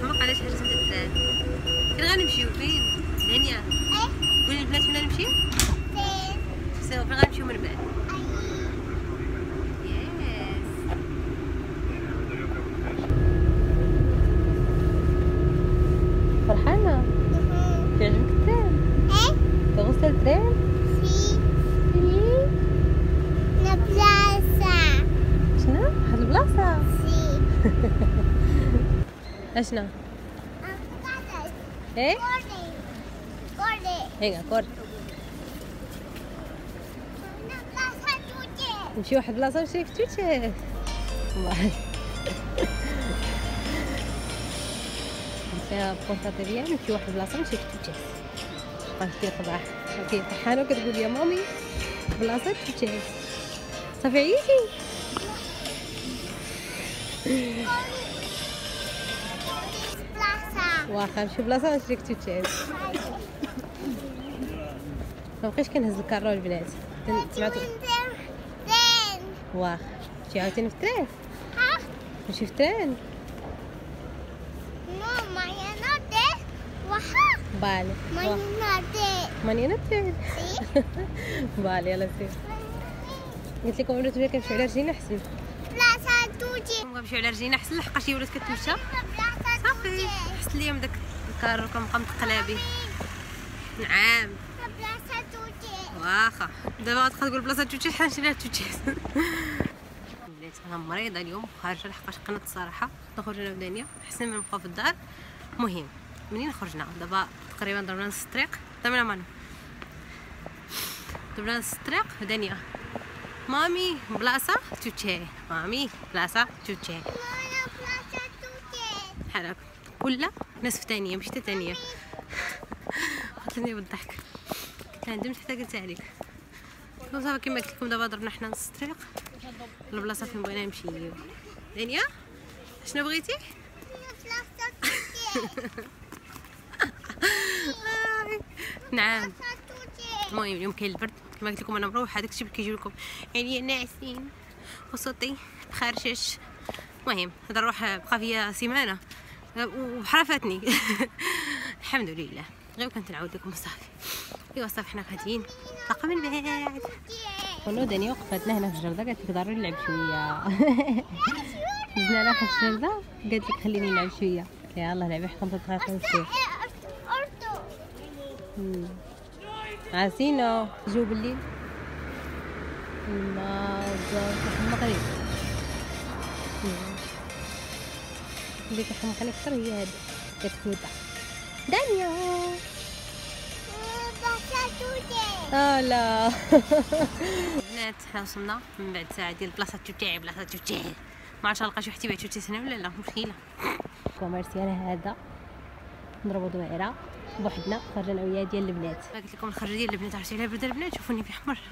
حماق علاش حاجه سميتها التران. فين غنمشيو فين دنيا؟ قولي البنات فين غنمشيو؟ فين غنمشيو من بعد؟ فرحانة؟ كيعجبك التران؟ ¿Te gusta el tren? Sí. Sí. La plaza. شنو؟ واحد البلاصة؟ Sí. اشنو؟ ايه؟ Corre. هيا كور Una plaza tuya. نمشيو واحد البلاصة نمشي في تويتشي. والله فيها بورتاتيريا نمشيو واحد البلاصة نمشي في تويتشي. بقات كيقضح كي فرحانة وكتقول يا مامي بلاصة تويتشي. صافي عييتي؟ Plaza. واخا نمشيو بلاصة نشري تويتشي. مبقيتش كنهز الكارو البنات سمعتو Tren. واخا نمشي عاوتاني في التران ها؟ نمشي في التران No, mañana te. Waha. بالي Mañana te. ماني انا التران Sí. بالي يلا سير قلت لكم ولات ولا كنمشيو على رجلينا احسن Plaza tuya. كنمشيو على رجلينا احسن لحقاش هي ولات كتمشى Plaza صافي tuya. حسن ليا من داك الكارو كنبقى متقلا به نعم Plaza tuya. واخا دابا غتبقى تقول بلاصه توتشي حنا نشري لها توتشي ولات انا مريضه اليوم خارجه لحقاش قنت الصراحه نخرج انا ودانيا احسن من نبقى في الدار. المهم منين خرجنا دابا تقريبا ضربنا نص الطريق ضربنا مانو ضربنا نص الطريق دانيا مامي بلاصه توتشي مامي بلاصه توتشي Mana plaza tuya. بحال هكا ولا ناس في ثانيه مشيت ثانيه قتلني بالضحك قلت لها ندمت حتى قلت عليك صافي كما قلت لكم دابا ضربنا حنا نص الطريق البلاصه فين بغينا نمشيو. دنيا شنو بغيتي؟ Plaza tuya. نعم Plaza tuya. المهم اليوم كاين البرد كما قلت لكم انا مروحه داكشي اللي كيجيو لكم عينيا ناعسين وصوتي مخرشش. المهم هذا نروح بقى فيا سيمانه وبحال فاتني الحمد لله غير كنت نعاود لكم صافي. ايوا صافي حنا غاديين تلاقا من بعد. كنا دانيا وقفتنا هنا في الجرده قالت لك ضروري نلعب شويه دزنا لها في الجرده قالت لك خليني نلعب شويه قلت لها يلاه لعبي 5 دقائق ونمشيو. عاسينا جو بالليل ما جاوش المغرب اللي كيحمقني اكثر هي هادي كتكوتا دانيا. لا بنات حنا وصلنا من بعد ساعه ديال بلاصه توتاي بلاصه توتاي ما عرفتش نلقى شي واحد تيبيع توتاي هنا ولا لا مشكله. كوميرسي انا هذا نضربوا دوائره بوحدنا خرجنا انا وياه ديال البنات. قلت لكم الخرجه ديال البنات عرفتي على برد البنات شوفوني في حمر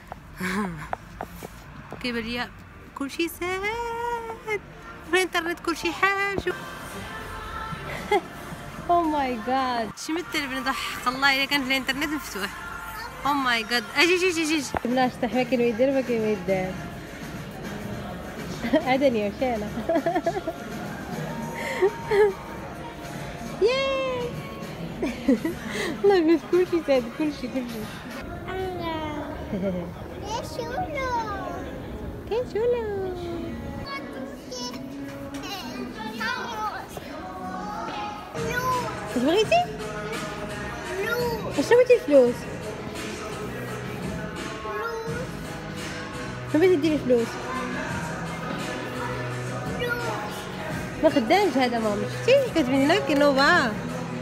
كيبان ليا كلشي ساد في الانترنت كلشي حاجه. او ماي جاد شمت البنات حق الله الا كان في الانترنت مفتوح. او ماي جاد اجي جي جي بلاش صح ما كاين ما يدير ما كاين ما يدار عدني وشانا ياي والله بنات كلشي ساد كلشي كاين شولو واش بغيتي؟ اشنو بغيتي الفلوس؟ شنو بغيتي ديري فلوس؟ ما خدامش هذا ماما شفتي كتبين لنا كينوفا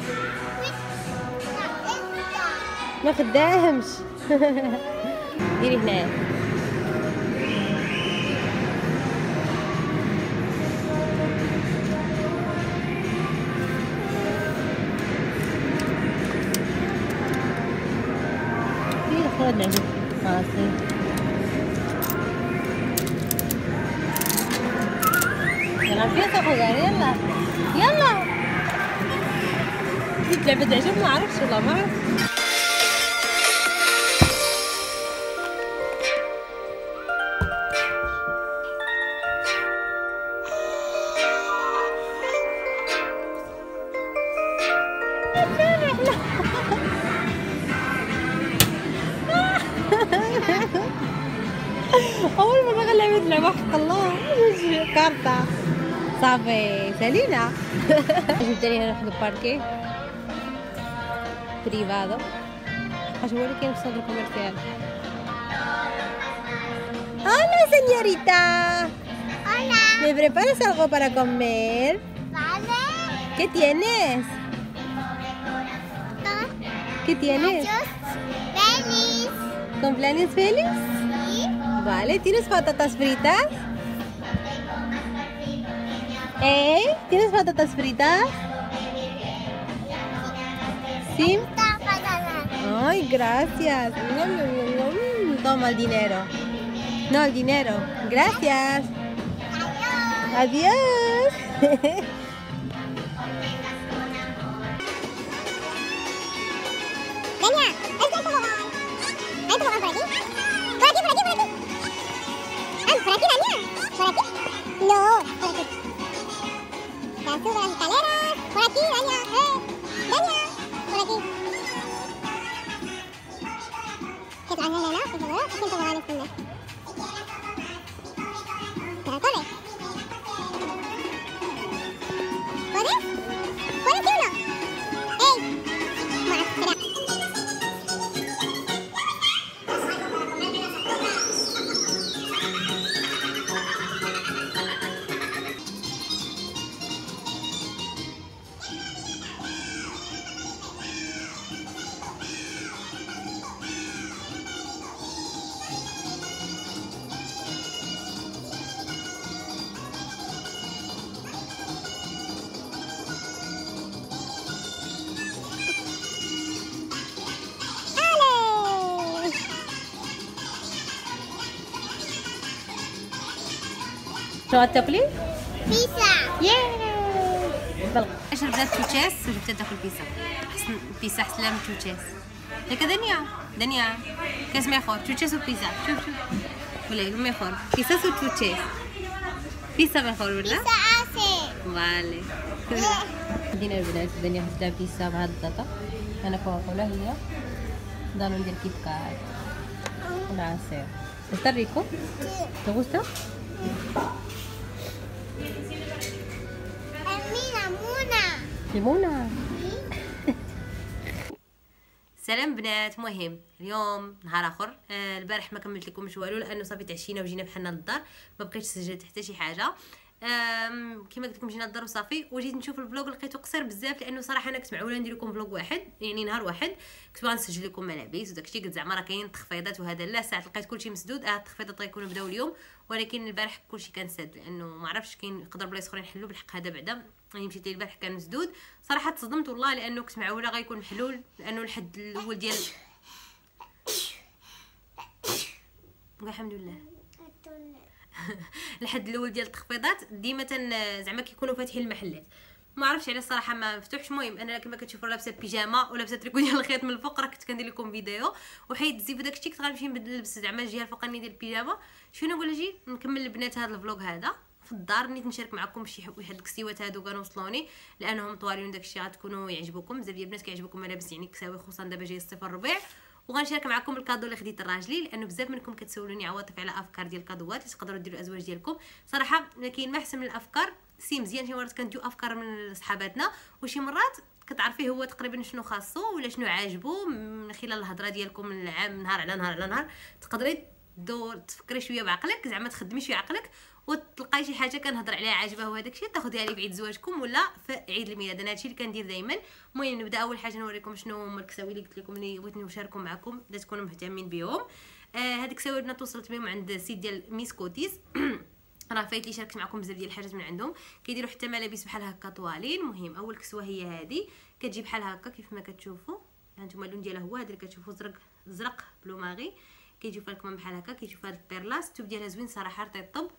ما خدامش ديري هنايا خذ نعجب راسي يلا فيها تاخذها يلا يلا ديك لعبة تعجب ما عرفتش والله ما عرفت. اول مره غنلعب اللعبه حق الله كارطه صافي سالينا. جبت لي هنا واحد الباركي بريفادو اش هو اللي كاين في السنتر كوميرسيال. Hola señorita. Hola. ¿Me preparas algo para comer? Vale. ¿Qué tienes? ¿Qué tienes? Muchos feliz. ¿Cumpleaños feliz? Sí. Vale, ¿tienes patatas fritas? ¿Tienes patatas fritas? Sí. Está para Ay, gracias. Toma el dinero. No, el dinero. Gracias. Adiós. Adiós. Dania, ¿es que tobogán? ¿Hay tobogán por aquí? Por aquí, por aquí, por aquí. Ah, por aquí, Dania. ¿Por aquí? No, por aquí. Ya subo las escaleras. Por aquí, Dania. Dania, por aquí. ¿Qué te vas a hacer, no? ¿Qué seguro? Es que el tobogán esconde. Pero corre. ¿Puedes? ¿Puedes sí o no? ¡Ey! Bueno, espera. ¡Ale! شو غتاكلي؟ Pizza. اش بدات توتشيس وجبت تاكل بيتزا. احسن بيتزا احسن من توتشيس. ياك دنيا كاس ميخور توتشيس وبيتزا. شوف ولا ميخور بيتزا وتوتشيس. بيتزا ميخور ولا؟ Pizza hace. فالي. دينا البنات دنيا خدام بيتزا مع البطاطا. انا كوكولا هي دانو ندير كيت كات ونعصير. ¿Está rico? ¿Te gusta? Mira, Muna. ليمونة. سلام بنات. مهم اليوم نهار اخر. البارح ما كملت لكمش والو لانه صافي تعشينا وجينا بحالنا للدار، ما بقيتش سجلت حتى شي حاجه. كما قلت لكم جينا للدار وصافي، وجيت نشوف الفلوق لقيته قصير بزاف لانه صراحه انا كنت معوله ندير لكم فلوق واحد، يعني نهار واحد كنت باغا نسجل لكم ملابس وداكشي، قلت زعما راه كاين تخفيضات وهذا لا، ساعه لقيت كلشي مسدود. التخفيضات غيكونوا بداو اليوم، ولكن البارح كلشي كان ساد لانه ما عرفتش كاين يقدر بلايص اخرين يحلوا بالحق. هذا بعدا يعني مشيت لي البارح كان مسدود صراحه، تصدمت والله لانه كنت معوله غيكون محلول، لانه الحد الاول ديال الحمد لله الحد الاول ديال التخفيضات ديما زعما كيكونوا فاتحين المحلات، ما عرفتش على الصراحه ما فتحش. المهم انا كما كتشوفوا لابسه بيجاما ولابسه تريكو ديال الخيط من الفوق، راه كنت كندير لكم فيديو وحيد الزيف وداكشي، كنت غنمشي نلبس زعما الجهه الفوقانيه ديال البيجاما. شنو نقول اجي نكمل البنات هذا الفلوق هذا في الدار، نيت نشارك معكم شي واحد الكسيوات هادو كانوا وصلوني لانهم طوالين داكشي غتكونوا يعجبوكم بزاف ديال البنات كيعجبوكم ملابس يعني كساوي، خصوصا دابا جاي الصيف الربيع. وغنشارك معكم الكادو اللي خديت الراجلي لانه بزاف منكم كتسولوني عواطف على افكار ديال الكادوات اللي تقدروا ديروا الازواج ديالكم. صراحه كاين ما احسن من الافكار، سي مزيان شي مرات كنديو افكار من صحاباتنا وشي مرات كتعرفيه هو تقريبا شنو خاصو ولا شنو عاجبو من خلال الهضره ديالكم من العام نهار على نهار على نهار، تقدري تفكري شويه بعقلك، زعما تخدمي شويه عقلك وتلقاي شي حاجه كنهضر عليها عاجبها وهذاك الشيء تاخذيها لي في عيد زواجكم ولا في عيد الميلاد. انا هادشي اللي كندير دائما. المهم نبدا اول حاجه نوريكم شنو هما الكساوي اللي قلت لكم اللي بغيت نشاركهم معكم اذا تكونوا مهتمين بهم. هاد الكساوي بنات وصلت بهم عند السيت ديال ميس كوتيز راه فايت لي شاركت معكم بزاف ديال الحاجات من عندهم، كيديروا حتى ملابس بحال هكا طوالين. المهم اول كسوه هي هذه، كتجي بحال هكا كيف ما كتشوفوا، هانتوما اللون ديالها هو هذا اللي كتشوفوا زرق بلو ماغي، كيجيو لكم بحال هكا، كيجيو هاد البيرلاس، الثوب ديالها زوين صراحه رطيب.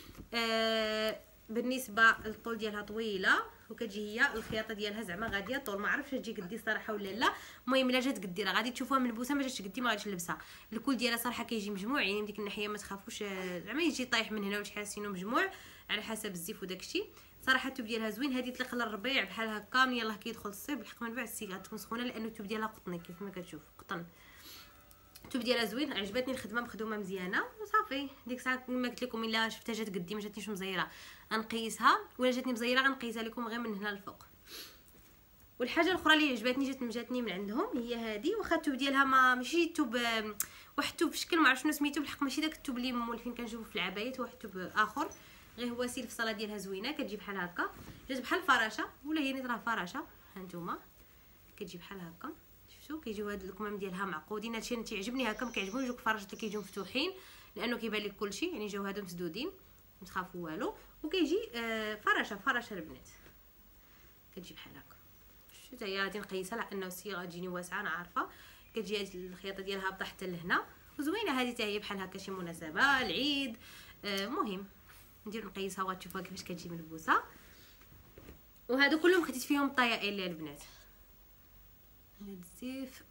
بالنسبه للطول ديالها طويله وكتجي هي الخياطه ديالها زعما غاديه طول، ما عرفتش تجي قدي صراحه ولا لا. المهم الا جات قدي راه غادي تشوفوها من بوسه، ما جاتش قدي ما غاديش نلبسها. الكول ديالها صراحه كيجي مجموع، يعني من ديك الناحيه ما تخافوش زعما يجي طايح من هنا ولا حاسينه مجموع على حسب الزيف وداكشي. صراحه الثوب ديالها زوين، هذه تليق للربيع بحال هكا، يلاه كيدخل الصيف بالحق من بعد السيكه تكون سخونه لانه الثوب ديالها قطني كيف ما كتشوف قطن. الثوب ديالها زوين، عجبتني الخدمه مخدومه مزيانه وصافي. ديك الساعه كما قلت لكم الا شفتها جات قدي ما جاتنيش مزيره غنقيسها، ولا جاتني مزيره غنقيسها لكم غير من هنا للفوق. والحاجه الاخرى اللي عجبتني جاتني من عندهم هي هذه، واخا الثوب ديالها ماشي ثوب واحد الثوب في شكل ما عرفت شنو سميتو بالحق، ماشي داك الثوب اللي مولفين كنشوفو في العبايات، واحد الثوب اخر غير هو سيل الفصاله ديالها زوينه، كتجي بحال هكا، جات بحال الفراشه ولا هي نيت راه فراشه، هانتوما كتجي بحال هكا. شفتوا كيجيو هاد الكمام ديالها معقودين، هادشي انا تيعجبني هكا، ما كيعجبونيش دوك الفراشات اللي كيجيو مفتوحين لانه كيبان لك كلشي، يعني جاو هادو مسدودين ما تخافوا والو. وكيجي فراشه البنات كتجي بحال هكا. شفتوا هي غادي نقيسها لانه الصيغه تجيني واسعه انا عارفه، كتجي هاد الخياطه ديالها هابطه حتى لهنا وزوينه. هذه حتى هي بحال هكا شي مناسبه العيد، مهم ندير نقيسها وغتشوفوها كيفاش كتجي ملبوسه. وهادو كلهم خديت فيهم طايا ال البنات، هاد الزيف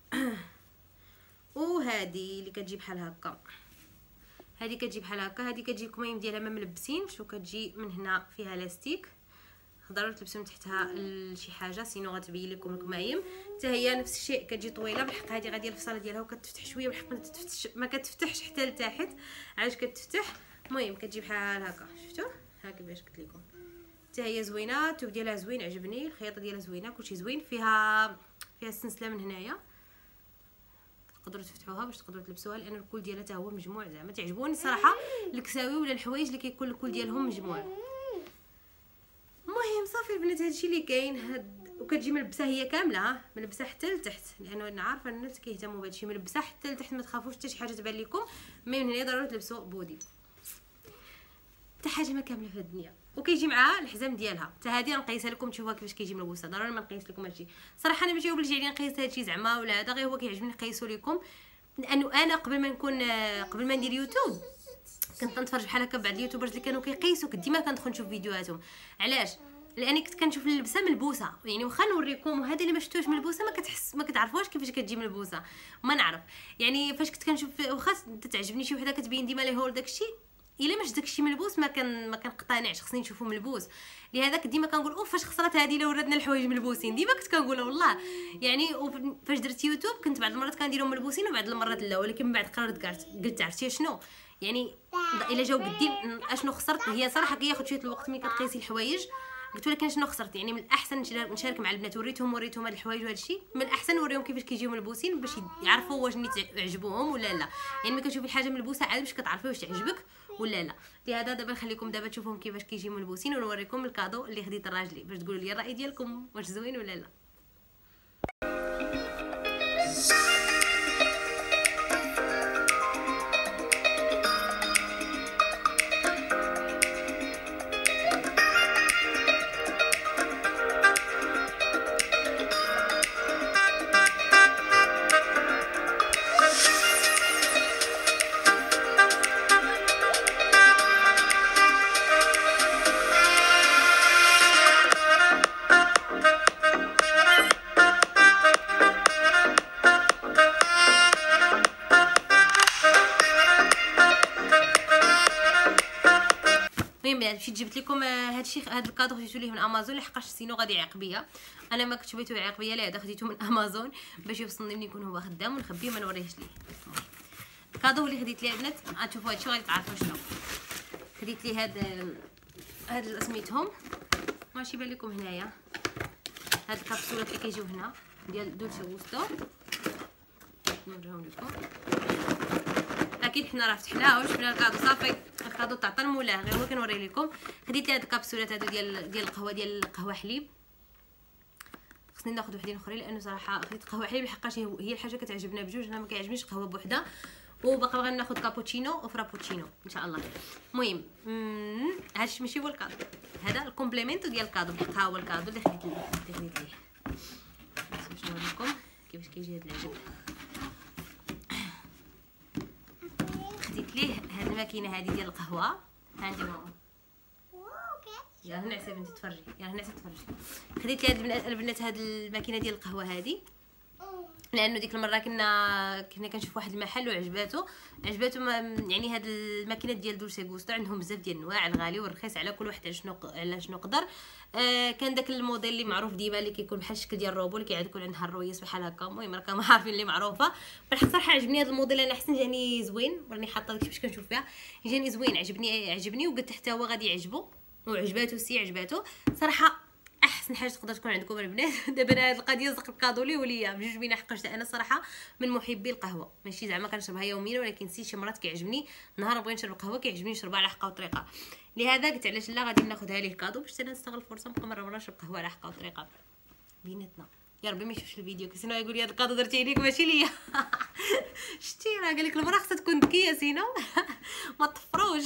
وهذه اللي كتجي بحال هكا، هذه كتجي بحال هكا، هذه كتجي الكميم ديالها ما ملبسين، شو كتجي من هنا فيها لاستيك، تقدروا تلبسوا من تحتها شي حاجه سينو غتبين لكم الكمايم. حتى هي نفس الشيء كتجي طويله بالحق، هذه غادي الفصاله ديالها وكتفتح شويه بالحق، ما كتفتحش حتى لتحت، علاش كتفتح. المهم كتجي بحال هكا، شفتوا ها كيفاش قلت لكم. حتى هي زوينه، الثوب ديالها زوين عجبني، الخياطه ديالها زوينه، كلشي زوين. فيها السلسله من هنايا تقدروا تفتحوها باش تقدروا تلبسوها، لان الكل ديالها حتى هو مجموع. زعما تعجبوني الصراحه الكساوي ولا الحوايج اللي كيكون الكل ديالهم مجموع. المهم صافي البنات هادشي اللي كاين. وكتجي ملبسه هي كامله، ملبسه حتى لتحت، لانه انا عارفه الناس كيهتموا بهادشي، ملبسه حتى لتحت، ما تخافوش حتى شي حاجه تبان لكم. من هنا ضروري تلبسوا بودي، حتى حاجه ما كامله في الدنيا. وكيجي معها الحزام ديالها، حتى هذه نقيسها لكم تشوفوها كيفاش كيجي ملبوسه. ضروري ما نقيس لكم هادشي صراحه، انا ماشي وبلجي عليا نقيس هادشي زعما ولا هذا، غير هو كيعجبني نقيسو لكم، لانه انا قبل ما ندير يوتيوب كنت نتفرج بحال هكا بعض اليوتيوبرز اللي كانوا كيقيسوا، ديما كندخل نشوف فيديوهاتهم. علاش؟ لاني كنت كنشوف اللبسه ملبوسه، يعني واخا نوريكم، وهذا اللي ما شفتوش ملبوسه ما كتعرفوش كيفاش كتجي ملبوسه. ما نعرف يعني فاش كنت كنشوف، واخا تعجبني شي وحده كتبين ديما لي هول داكشي، الا ماش داكشي ملبوس ما كنقتنعش، خصني نشوفو ملبوس. لهذا ديما كنقول اوف فاش خسرت هذه لو ولادنا الحوايج ملبوسين، ديما كنت كنقولها والله. يعني فاش درت يوتيوب كنت بعض المرات كنديرهم ملبوسين وبعض المرات لا، ولكن من بعد قررت قلت عرفتي شنو، يعني الا جاو قدي اشنو خسرت. هي صراحه كياخذ شويه الوقت ملي كتقيسي الحوايج، قلت ولكن شنو خسرت. يعني من الاحسن نشارك مع البنات، وريتهم هاد الحوايج وهذا الشيء، من الاحسن نوريهم كيفاش كيجيو ملبوسين باش يعرفوا واش نيت عجبوهم ولا لا. يعني ملي كتشوفي الحاجه ملبوسه عاد باش كتعرفي واش تعجبك ولا لا. لهذا دابا نخليكم دابا تشوفوهم كيفاش كيجيو ملبوسين، ونوريكم الكادو اللي خديت الراجلي باش تقولوا لي الراي ديالكم واش زوين ولا لا. مشيت جبت لكم هادشي، هاد الكادو خديتو ليه من امازون، لحقاش سينو غادي يعيق بيا. انا ما كنتش بغيتو يعيق بيا، لهذا خديتو من امازون باش يوصلني ملي يكون هو خدام، ونخبيه ما نوريهش ليه. الكادو اللي خديت ليه البنات غتشوفوا هادشي غادي تعرفوا شنو خديت ليه. هاد سميتهم ماشي يبان لكم هنايا، هاد الكبسولات اللي كيجيو هنا ديال دولتشي غوستو، نوريهم لكم. اكيد حنا راه فتحناها وشفنا الكادو صافي، الكادو تعطى المولاه، غير هو كنوري لكم. خديت لي هاد الكبسولات هادو ديال القهوه، ديال القهوه حليب. خصني ناخذ وحدين اخرين لانه صراحه خديت قهوه حليب لحقاش هي الحاجه كتعجبنا بجوج، انا ما كيعجبنيش قهوه بوحده. وباقي بغا ناخذ كابوتشينو وفرابوتشينو ان شاء الله. المهم هادشي ماشي هو الكادو، هذا الكومبليمنتو ديال الكادو، ها هو الكادو اللي خديت ليه. باش نوريكم كيفاش كيجي هاد العجب. خديت ليه هاد الماكينه هذه ديال القهوه، ها انت ماما يا هنا عسى بنتي تفرجي، يا هنا عسى تفرجي. خديت لهاد البنات هاد الماكينه ديال القهوه هذه، لانه ديك المره كنا كنشوف واحد المحل وعجباتو يعني هاد الماكينات ديال دولسي غوستو عندهم بزاف ديال الانواع، الغالي والرخيص على كل واحد على شنو قدر. كان داك الموديل اللي معروف ديما اللي كيكون بحال الشكل ديال الروبو اللي كيعاد يكون عندها الرويس بحال هكا. المهم راكم عارفين اللي معروفه. بالحق صراحه عجبني هذا الموديل، انا حسن جاني زوين، راني حاطه داكشي باش كنشوف فيها، جاني زوين عجبني وقلت حتى هو غادي يعجبو وعجباتو صراحه. احسن حاجه تقدر تكون عندكم البنات دابا هاد القضيه زق الكادو لي وليا بجوج بينا، حقاش انا صراحه من محبي القهوه، ماشي زعما كنشربها يوميا، ولكن شي مرات كيعجبني نهار بغيت نشرب قهوه كيعجبني نشربها على حقه وطريقه. لهذا قلت علاش لا غادي ناخذها ليه الكادو باش انا نستغل الفرصه نبقى مره نشرب قهوه على حقه وطريقه بيناتنا. يا ربي ما يشوفش الفيديو كيسينو يقول لي هاد الكادو درتيه ليك ماشي ليا. شتي راه قال لك المراه خصها تكون ذكيه سينو ما تفروش.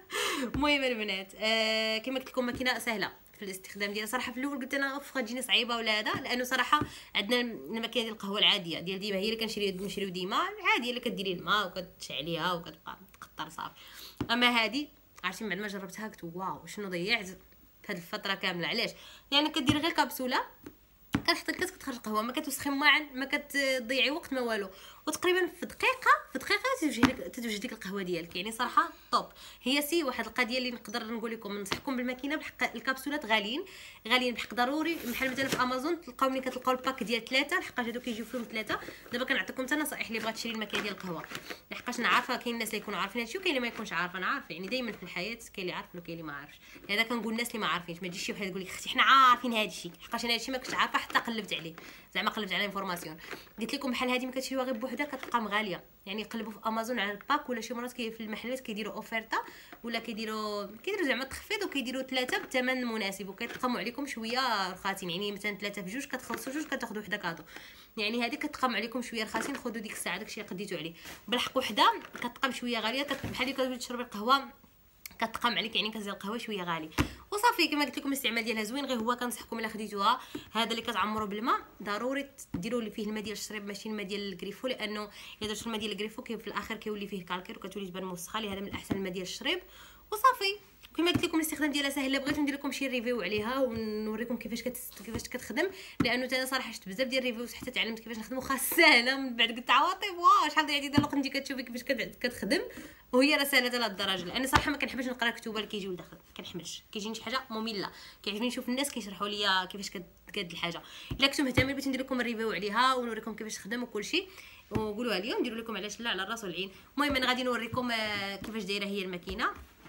المهم البنات كما قلت لكم ماكينه سهله في الاستخدام ديالها صراحه. في الاول قلت انا غتجيني صعيبه ولا هذا، لانه صراحه عندنا الماكينه ديال القهوه العاديه ديال ديما هي اللي كنشريو ديما العاديه اللي كديري الماء وكتشعليها وكتبقى تقطر صافي. اما هذه عرفتي بعد ما جربتها قلت واو شنو ضيعت في هذه الفتره كامله. علاش؟ يعني كديري غير كبسوله كتحط الكاس كتخرج القهوه، ما كتوسخي ما كتضيعي وقت ما والو، وتقريبا في دقيقه تتوجد ديك القهوه ديالك. يعني صراحه طوب. هي واحد القضيه اللي نقدر نقول لكم ننصحكم بالماكينه بحق الكبسولات غاليين بحق ضروري. بحال مثلا في امازون تلقاو ملي كتلقاو الباك ديال 3 لحقاش هادو كيجيو فيهم 3. دابا كنعطيكم حتى نصائح اللي بغات تشري الماكينه ديال القهوه، لحقاش انا عارفه كاين الناس اللي يكونوا عارفين هادشي وكاين اللي ما يكونش عارف. انا عارفه يعني دائما في الحياه كاين اللي عارف وكاين اللي ما عارفش. لهذا كنقول الناس اللي ما عارفينش ما تجيش شي وحده تقول لك اختي حنا عارفين هادشي، لحقاش انا هادشي ما كنتش عارفه حتى قلبت عليه، زعما قلبت على انفورماسيون. قلت لكم بحال هذه ما كتشريوها غير بوحدها كتبقى غاليه. يعني قلبوا في امازون على الباك، ولا شي مرات في المحلات كيديروا اوفرتا ولا كيديروا زعما تخفيض وكيديروا 3 بثمن مناسب وكيتقاموا عليكم شويه رخاصين. يعني مثلا 3 بجوج كتخلصوا جوج كتاخذوا وحده كادو. يعني هذه كتقام عليكم شويه رخاصين، خذوا ديك الساعه داكشي اللي قديتوا عليه. بالحق وحده كتقام شويه غاليه، بحال اللي كتبغي تشربي القهوه كتقام عليك، يعني كاس ديال القهوه شويه غالي وصافي. كما قلت لكم الاستعمال ديالها زوين، غير هو كنصحكم الا خديتوها هذا اللي كتعمروا بالماء ضروري ديروا اللي فيه الماء ديال الشريب ماشي الماء ديال الكريفو، لانه الا درتو الماء ديال الكريفو في الاخر كيولي فيه كالكير وكتولي تبان موسخه. لهذا من الاحسن الماء ديال الشريب وصافي. كما قلت لكم الاستخدام ديالها سهل، بغيت ندير لكم شي ريفيو عليها ونوريكم كيفاش كتخدم، لانه انا صراحه شفت بزاف ديال الريفيوز حتى تعلمت كيفاش نخدمو سهله. من بعد قلت عواطف واو شحال ضيعتي ديال الوقت انت كتشوفي كيفاش كتخدم وهي راه سهله لهاد الدرجه. لان صراحه ما كنحبش نقرا الكتوبه اللي كيجيو لداخل، كنحملش كيجيني شي حاجه ممله. كيعجبني نشوف الناس كيشرحوا لي كيفاش كتقاد الحاجه. الا كنتو مهتمين بغيت ندير لكم الريفيو عليها ونوريكم كيفاش تخدم وكلشي وقولوها لي نديروا لكم علاش لا على الراس والعين. المهم انا غادي نوريكم كيفاش دايره هي الماكينه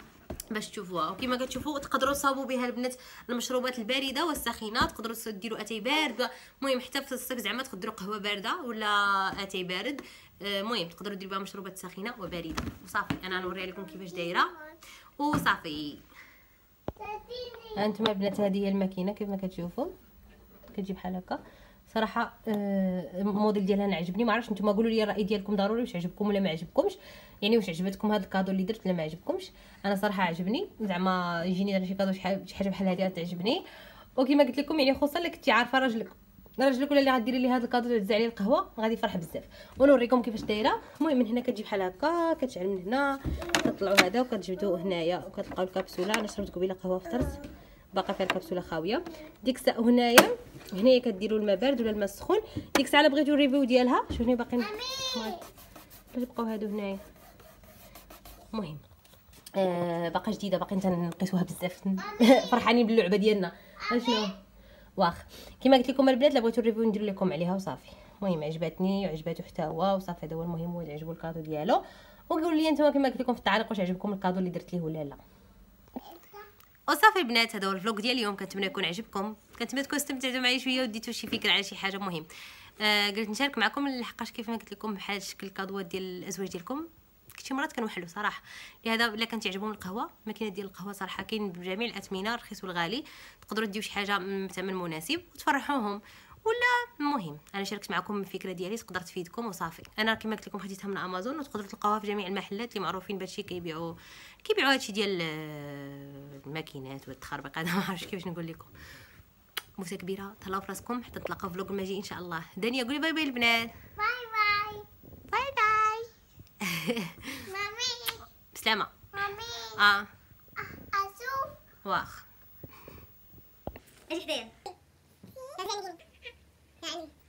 باش تشوفوها. وكما كتشوفوا تقدروا تصاوبوا بها البنات المشروبات البارده والساخنه، تقدروا ديروا اتاي بارد. المهم حتى في الصيف زعما تقدروا قهوه بارده ولا اتاي بارد. المهم تقدروا ديروا بها مشروبات ساخنه وبارده وصافي. انا نوريها لكم كيفاش دايره وصافي. هانتوما البنات هذه هي الماكينه كيف كتشوفوا كتجي بحال هكا. صراحه الموديل ديالها انا عجبني. ما عرفتش نتوما قولوا لي الراي ديالكم ضروري واش عجبكم ولا ما عجبكمش، يعني واش عجبتكم هذا الكادو اللي درت ولا ما عجبكمش. انا صراحه عجبني زعما يجيني شي كادو شي حاجه بحال هذه تعجبني. وكما قلت لكم يعني خصوصا اللي كنتي عارفه راجلك ولا اللي غديري لي هذا الكادو تعزي عليه القهوه غادي يفرح بزاف. ونوريكم كيفاش دايره. المهم من هنا كتجي بحال هكا كتشعل من هنا كتطلعوا هذا وكتجبدوا هنايا وكتلقاو الكبسوله. انا شربت قبيله قهوه فطرت باقا فيها الكبسوله خاويه. ديك الساعه هنايا كديروا الماء بارد ولا الماء سخون. ديك الساعه بغيتو الريفيو ديالها شوفوني باقيين بقاو هادو هنايا. المهم باقا جديده باقيين تنقيسوها بزاف فرحانين باللعبه ديالنا. اشنو واخ كما قلت لكم البنات بغيتو الريفيو ندير لكم عليها وصافي. المهم عجبتني وعجباتو حتى هو وصافي. هذا هو المهم، هو اللي عجبو الكادو ديالو. وقولوا لي نتوما كما قلت لكم في التعليق واش عجبكم الكادو اللي درت ليه ولا لا. وصافي البنات هذا هو الفلوق ديال اليوم. كنتمنى يكون عجبكم، كنتمنى تكونوا استمتعتوا معايا شويه وديتوا شي فكره على شي حاجه. مهم قلت نشارك معكم لحقاش كيف ما قلت لكم بحال شكل الكادوات ديال الازواج ديالكم شي مرات كانوا حلو صراحه. لهذا الا كانت تعجبكم القهوه ماكينه ديال القهوه صراحه كاين بجميع الاثمنه الرخيص والغالي. تقدروا ديروا شي حاجه بثمن مناسب وتفرحوهم. ولا المهم انا شاركت معكم الفكره ديالي تقدر تفيدكم وصافي. انا كما قلت لكم خديتها من امازون وتقدروا تلقاوها في جميع المحلات اللي معروفين بهادشي كيبيعوا هادشي ديال الماكينات والتخربيق هذا. ما عرفتش كيفاش نقول لكم. بوسه كبيره تهلاو في راسكم حتى نتلاقاو في فلوق الماجي ان شاء الله. دنيا قولي باي باي البنات. باي مامي بسلامه مامي اشوف واخ ايش حدايا يعني